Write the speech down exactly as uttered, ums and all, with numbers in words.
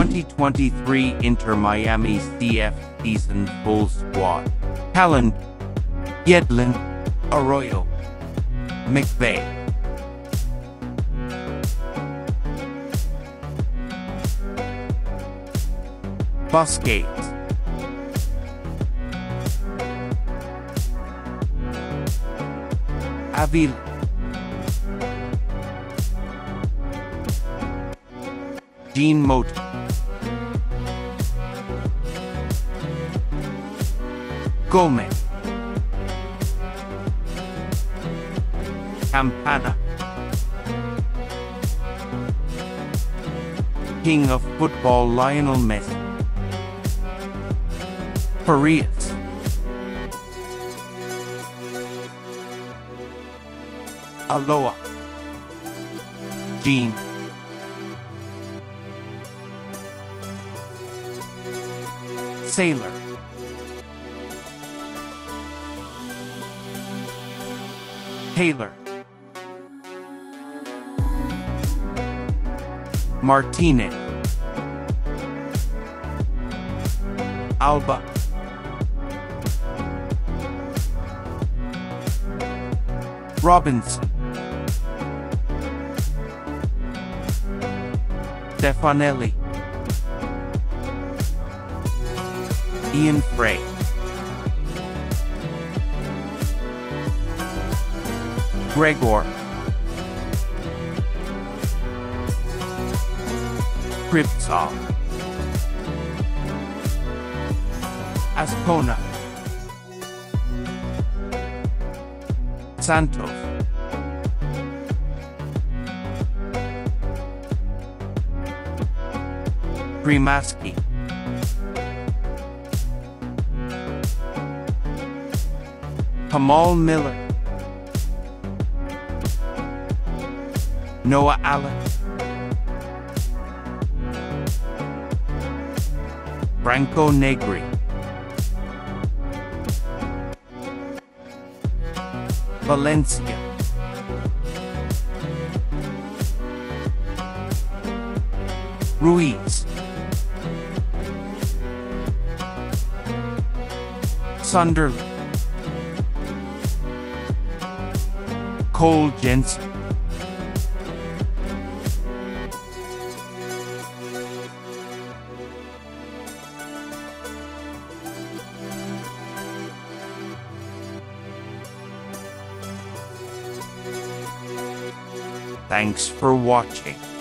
twenty twenty-three Inter Miami C F season full squad. Haaland, Yedlin, Arroyo, McVeigh. Busquets, Avila, Jean Mota, Gomez, Campana, King of Football Lionel Messi, Farias, Aloha, Jean, Sailor, Taylor, Martinez, Alba, Robinson, Stefanelli, Ian Frey, Gregor, Kripsov, Ascona, Santos, Primaski, Kamal Miller, Noah Allen, Franco Negri, Valencia, Ruiz, Sunderland, Cole Jensen, Thanks for watching.